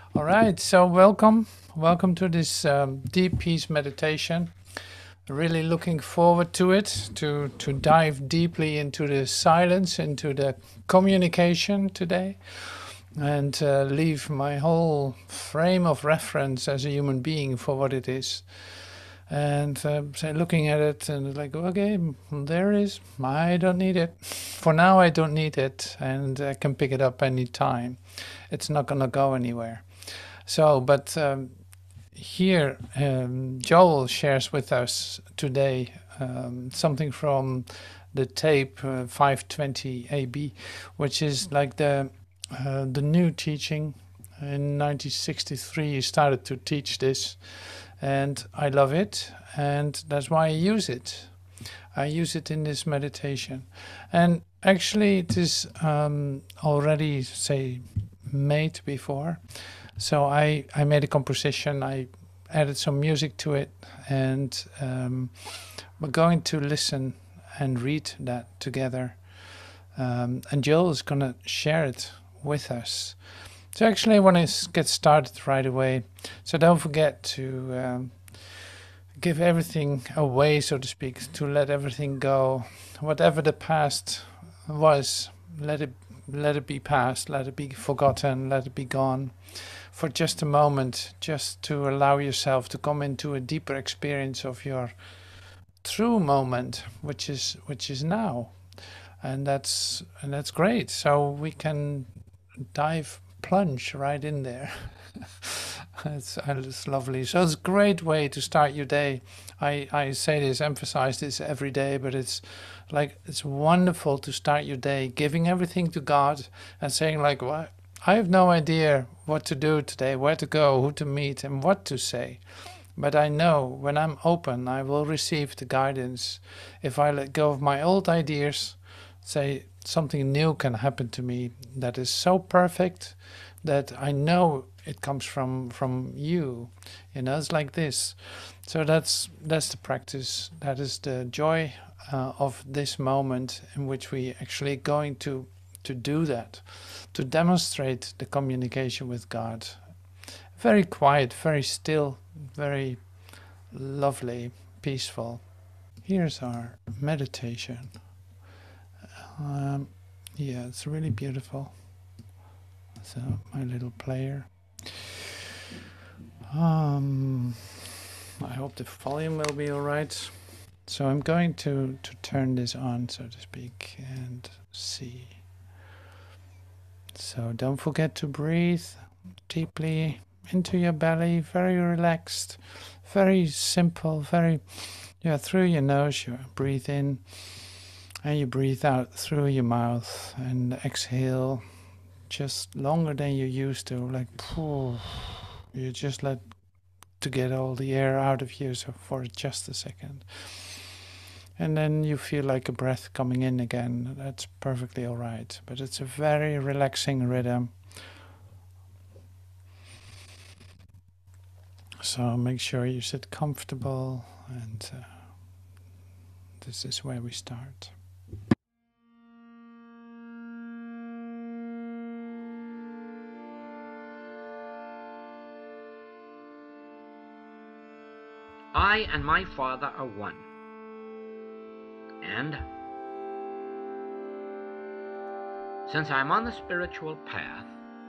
All right, so welcome to this deep peace meditation. Really looking forward to it, to dive deeply into the silence, into the communication today, and leave my whole frame of reference as a human being for what it is. And so looking at it and like, okay, there it is. I don't need it. For now, I don't need it, and I can pick it up anytime. It's not going to go anywhere. So, but here, Joel shares with us today something from the tape 520 AB, which is like the new teaching. In 1963, he started to teach this, and I love it, and that's why I use it. I use it in this meditation, and actually, it is already say made before. So I made a composition. I added some music to it, and we're going to listen and read that together. And Joel is going to share it with us. So actually, I want to get started right away. So don't forget to give everything away, so to speak, to let everything go. Whatever the past was, let it be past, let it be forgotten, let it be gone for just a moment, just to allow yourself to come into a deeper experience of your true moment, which is now, and that's great. So we can dive plunge right in there. It's lovely. So it's a great way to start your day. I say this, emphasize this every day, but it's like it's wonderful to start your day giving everything to God and saying like, "What? I have no idea what to do today, where to go, who to meet, and what to say. But I know when I'm open, I will receive the guidance. If I let go of my old ideas, say something new can happen to me that is so perfect that I know it comes from you. It's like this. So that's the practice. That is the joy of this moment in which we actually going to do that, to demonstrate the communication with God. Very quiet, very still, very lovely, peaceful. Here's our meditation. Um, yeah, it's really beautiful. So my little player. Um, I hope the volume will be all right. So I'm going to turn this on, so to speak, and see. So don't forget to breathe deeply into your belly, very relaxed, very simple, very, yeah, through your nose, you breathe in and you breathe out through your mouth and exhale just longer than you used to, like, you just let to get all the air out of you so for just a second. And then you feel like a breath coming in again. That's perfectly all right. But it's a very relaxing rhythm. So make sure you sit comfortable, and this is where we start. I and my Father are one. And since I'm on the spiritual path,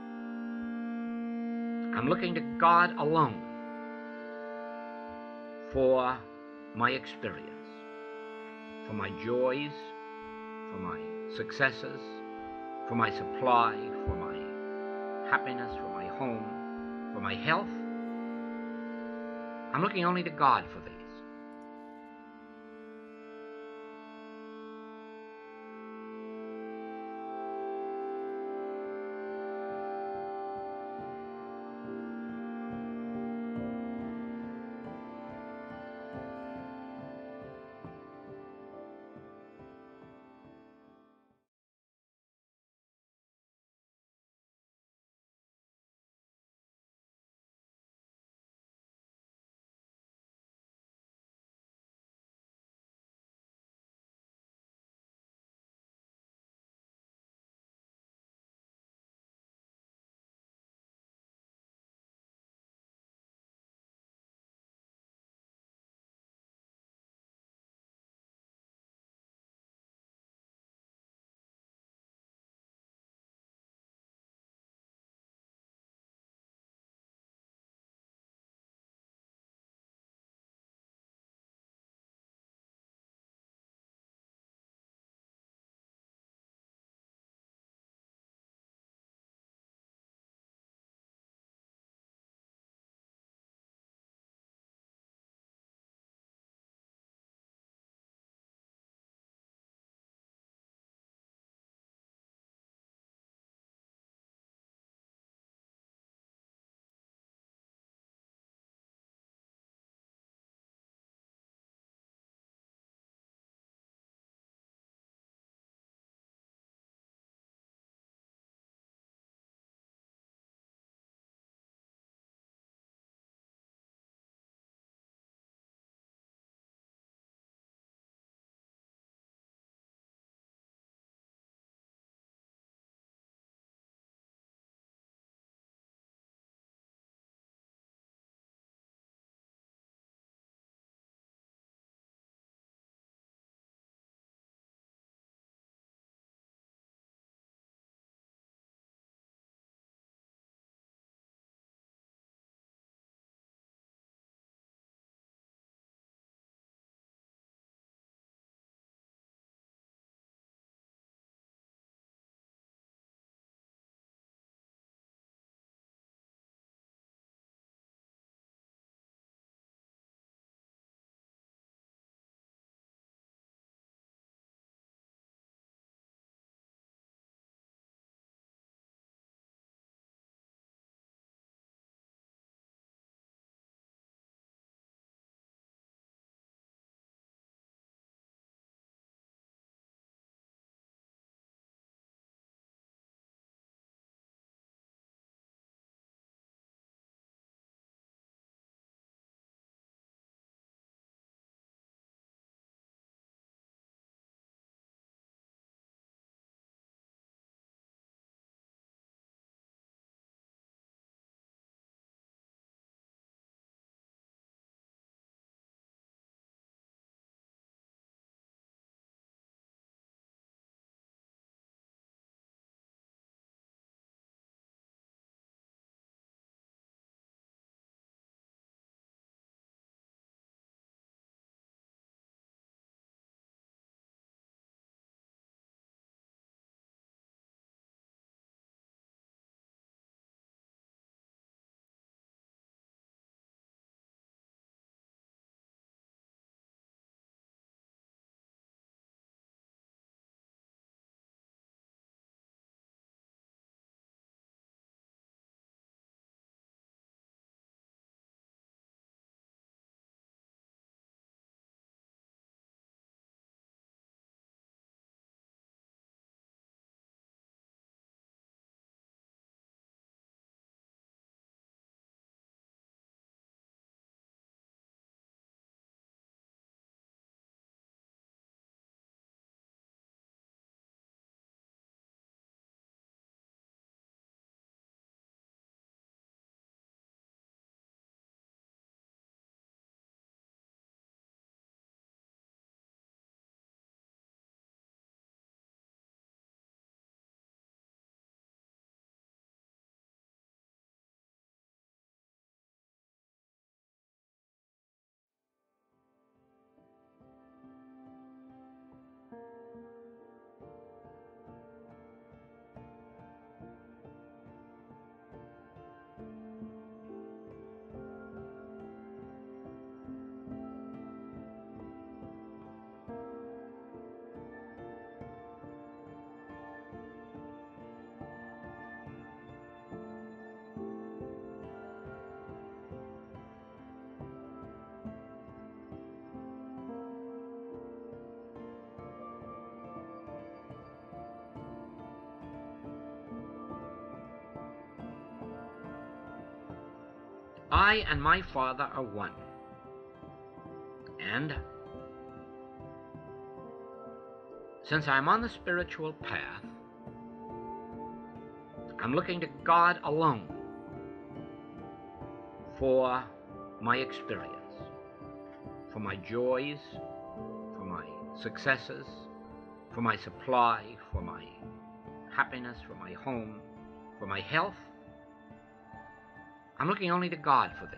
I'm looking to God alone for my experience, for my joys, for my successes, for my supply, for my happiness, for my home, for my health. I'm looking only to God for these. I and my Father are one. And since I'm on the spiritual path, I'm looking to God alone for my experience, for my joys, for my successes, for my supply, for my happiness, for my home, for my health. I'm looking only to God for these.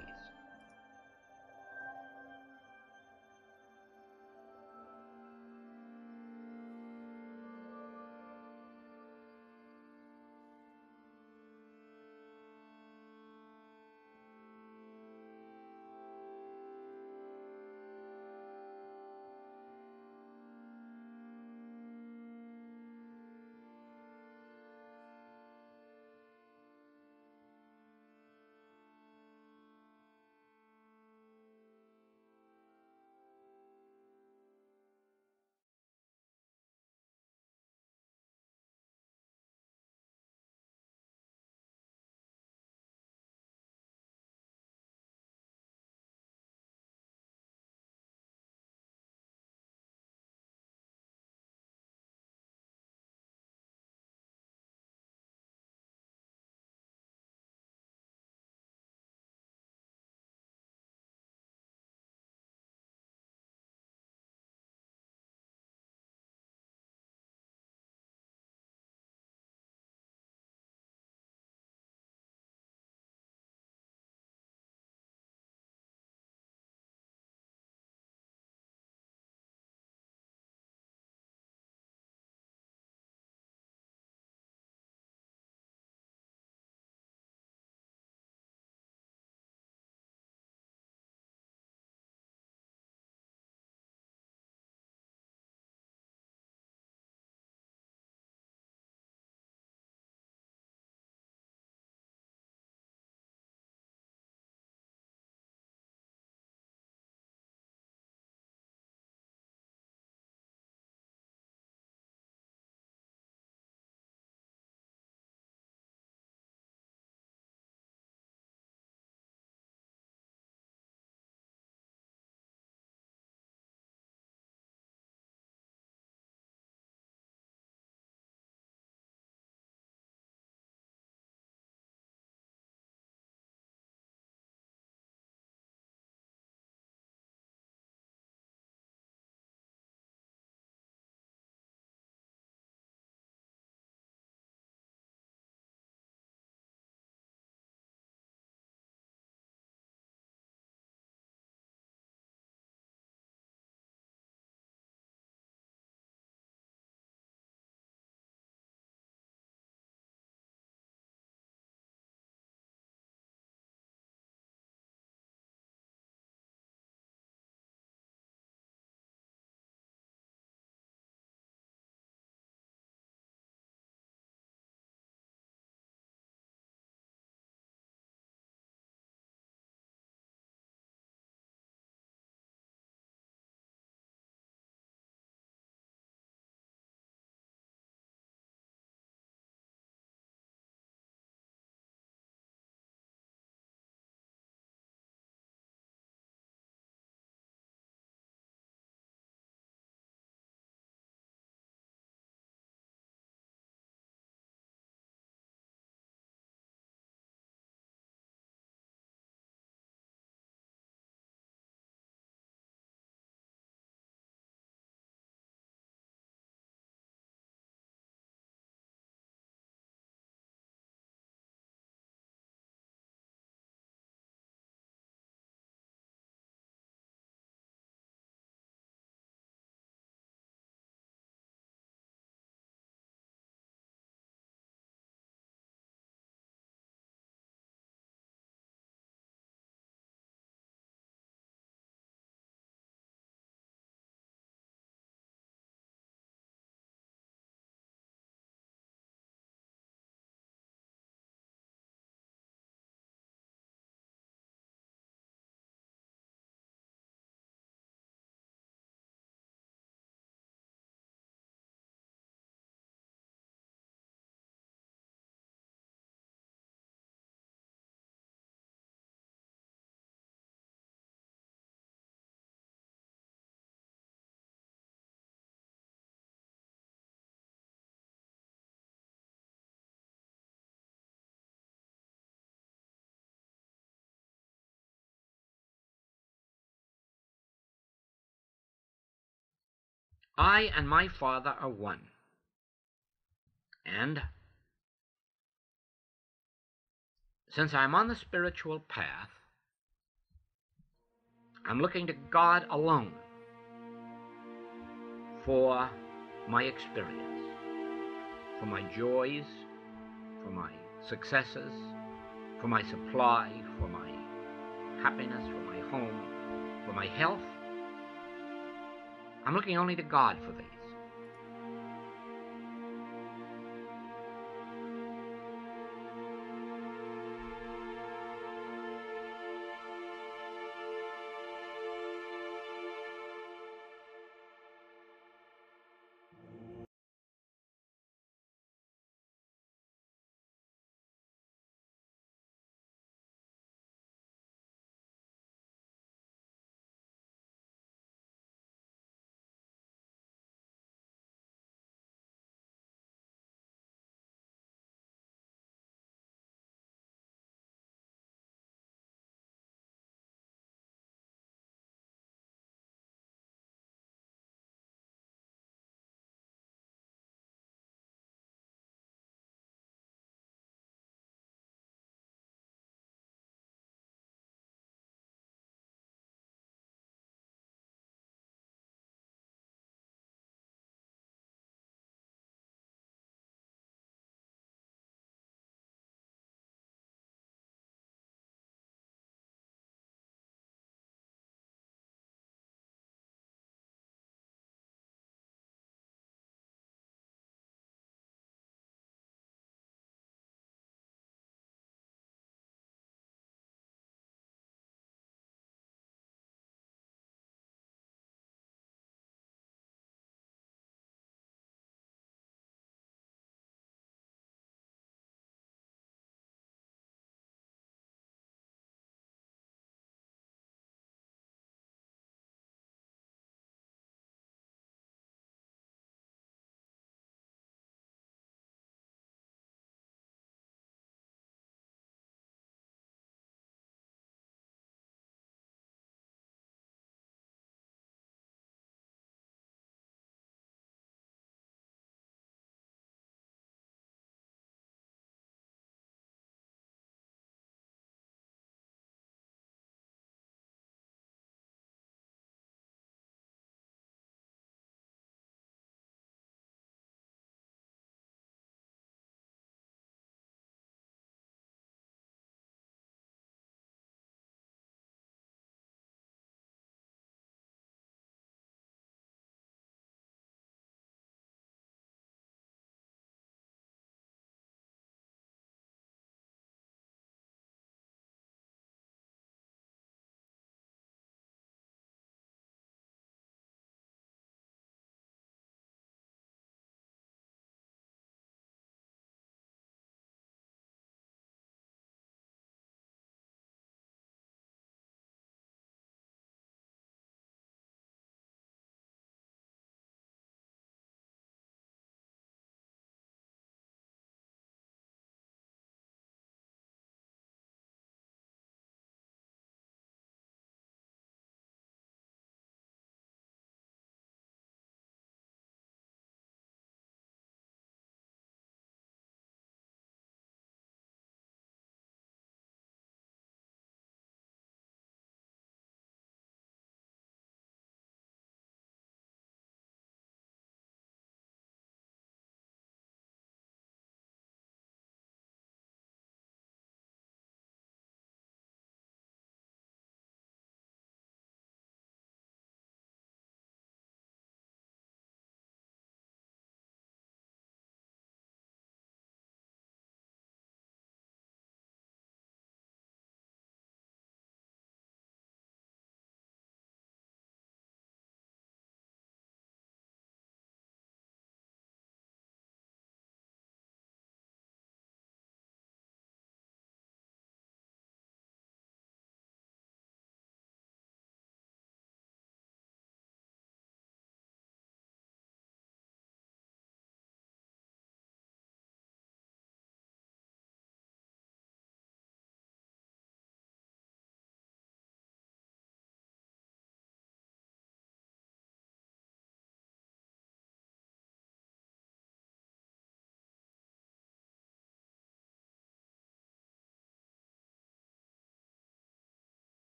I and my Father are one. And since I'm on the spiritual path, I'm looking to God alone for my experience, for my joys, for my successes, for my supply, for my happiness, for my home, for my health. I'm looking only to God for these.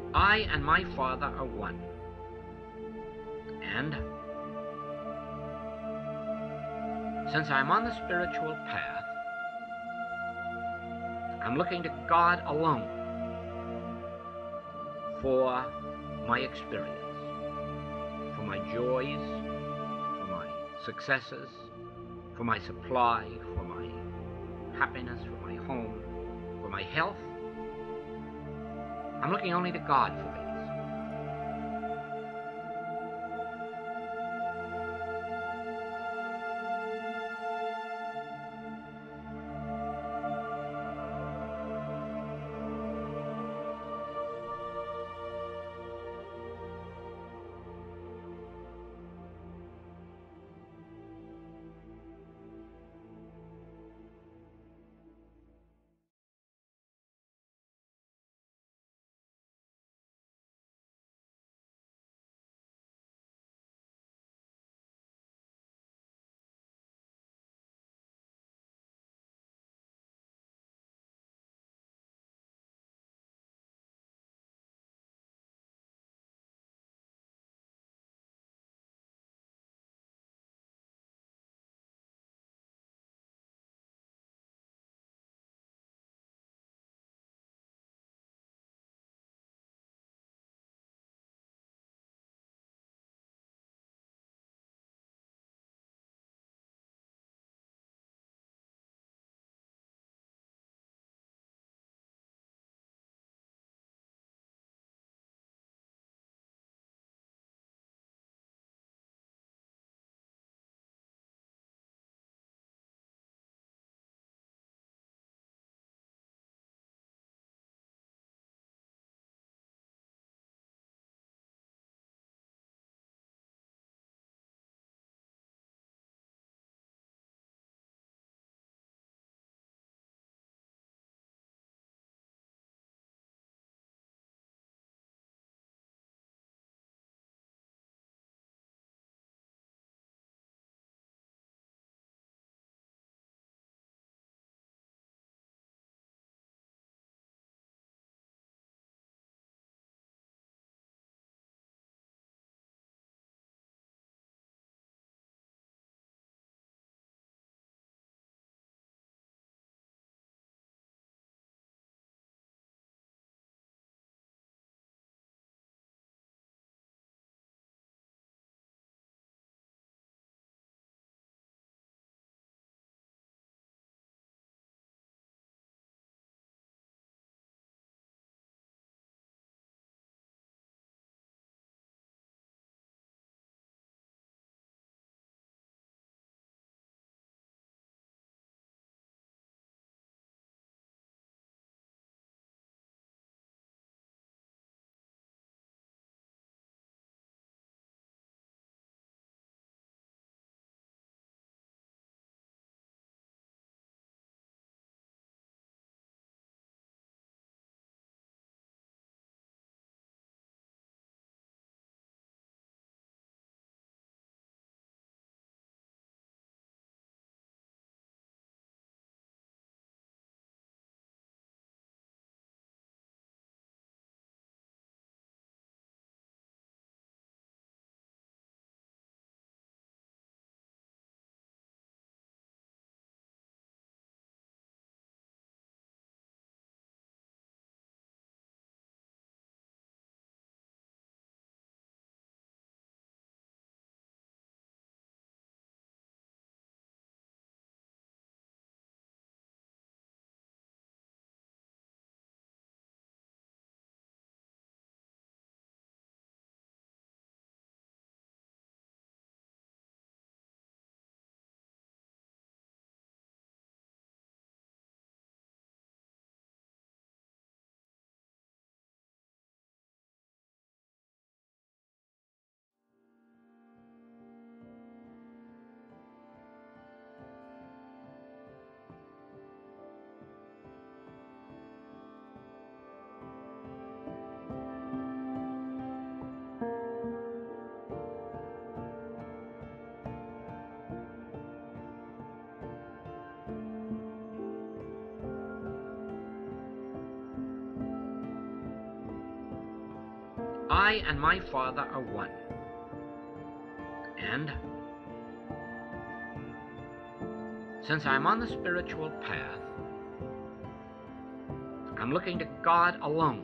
I and my Father are one. And since I'm on the spiritual path, I'm looking to God alone for my experience, for my joys, for my successes, for my supply, for my happiness, for my home, for my health. I'm looking only to God for these. I and my Father are one. And since I'm on the spiritual path, I'm looking to God alone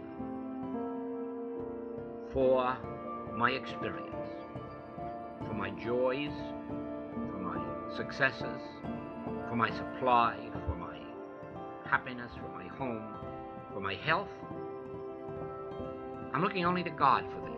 for my experience, for my joys, for my successes, for my supply, for my happiness, for my home, for my health. I'm looking only to God for these.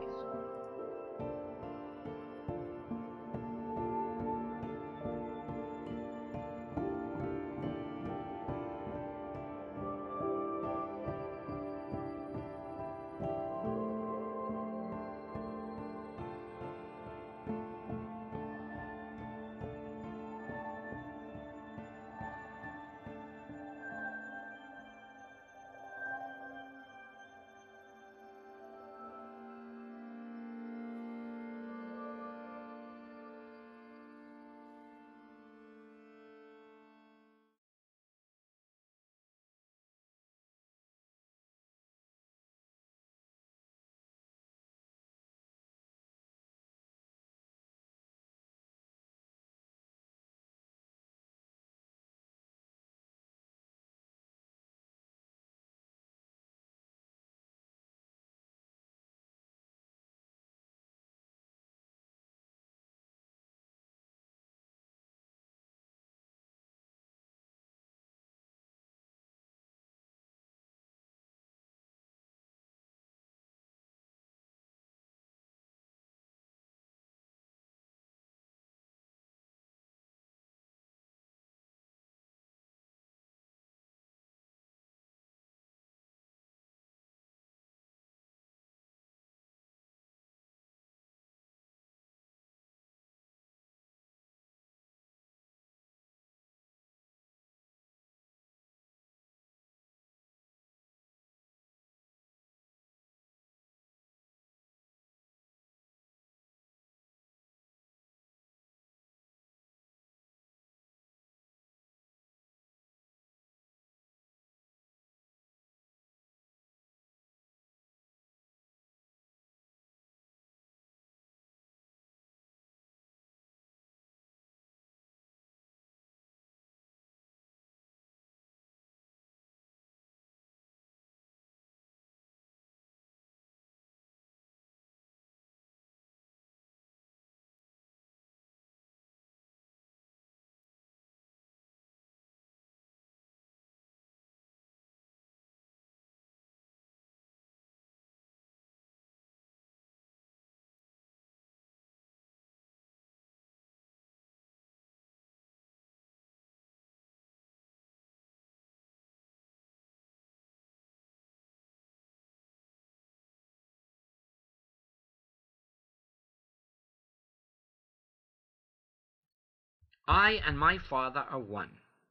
I and my Father are one.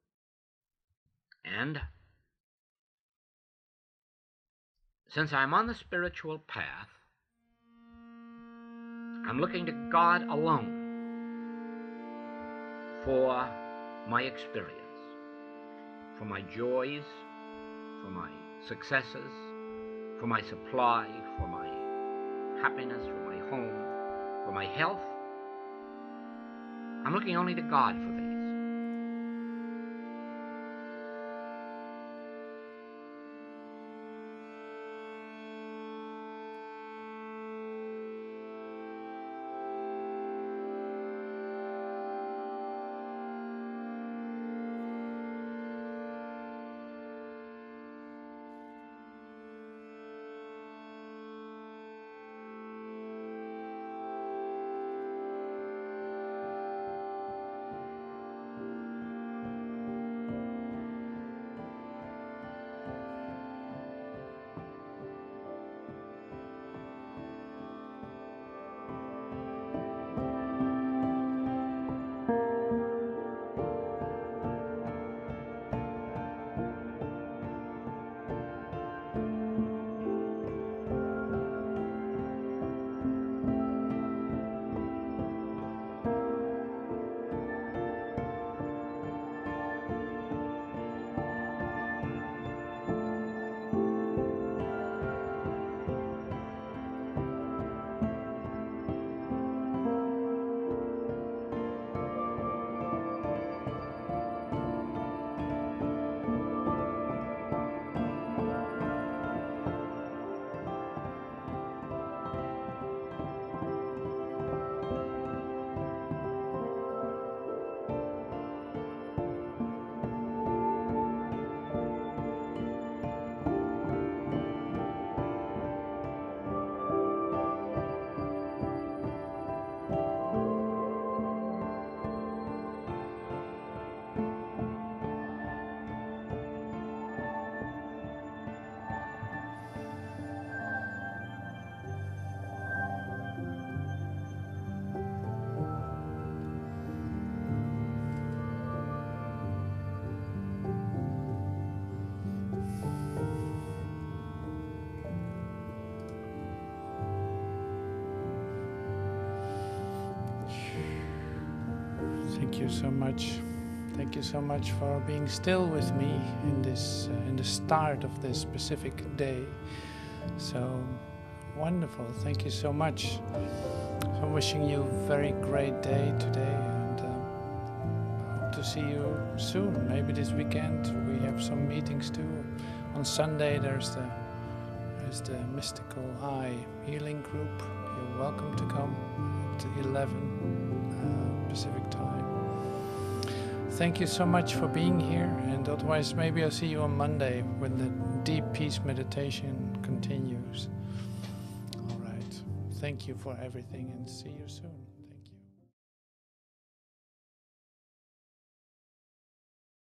And since I'm on the spiritual path, I'm looking to God alone for my experience, for my joys, for my successes, for my supply, for my happiness, for my home, for my health. I'm looking only to God for these. Thank you so much. Thank you so much for being still with me in this, in the start of this specific day. So wonderful. Thank you so much. So I'm wishing you a very great day today, and hope to see you soon. Maybe this weekend we have some meetings too. On Sunday there's the Mystical Eye Healing Group. You're welcome to come at 11 Pacific time. Thank you so much for being here, and otherwise maybe I'll see you on Monday when the deep peace meditation continues. All right. Thank you for everything, and see you soon.